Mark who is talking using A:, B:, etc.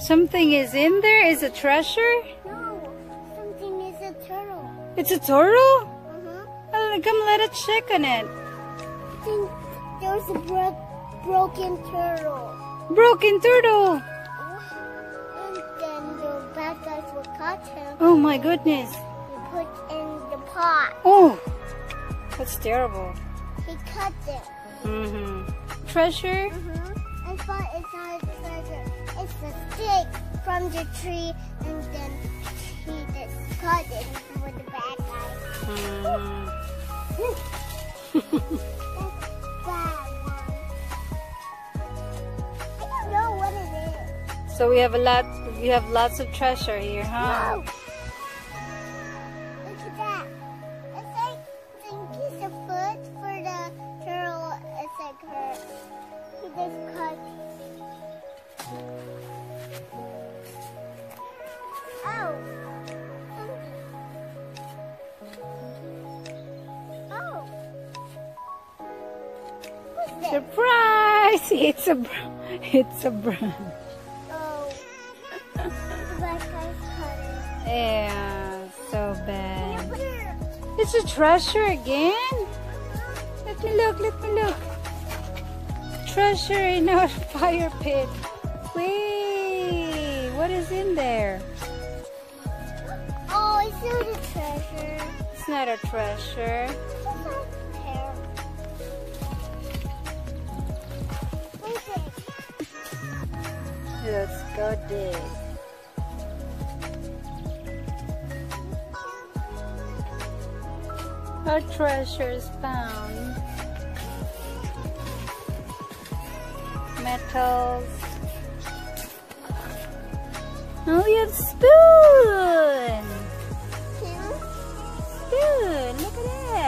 A: Something is in there? Is a treasure?
B: No, something is a turtle.
A: It's a turtle?
B: Uh-huh.
A: Oh, come let us check on it.
B: I think there's a broken turtle.
A: Broken turtle.
B: And then the bad guys will catch him.
A: Oh my goodness.
B: He put in the pot.
A: Oh, that's terrible.
B: He cut it.
A: Treasure?
B: I thought it's not a treasure. It's a stick from the tree, and then he just cut it with the bad guys. That's bad one. I don't know what it is.
A: So we have lots of treasure here, huh?
B: Whoa. Look at that. It's like Tinky's a foot for the turtle. It's like her. He just cut. Oh. Oh. What's this?
A: Surprise! It's a brown.
B: Oh. The bad guys cut it.
A: Yeah, so bad.
B: Put it.
A: It's a treasure again? Let me look. Treasure in our fire pit. Wait, what is in there?
B: Oh, it's not a treasure.
A: It's not a treasure.
B: It's not a pear. What's it?
A: Let's go dig. Our treasure is found. Metals. Oh, we have spoon. Spoon. Look at that.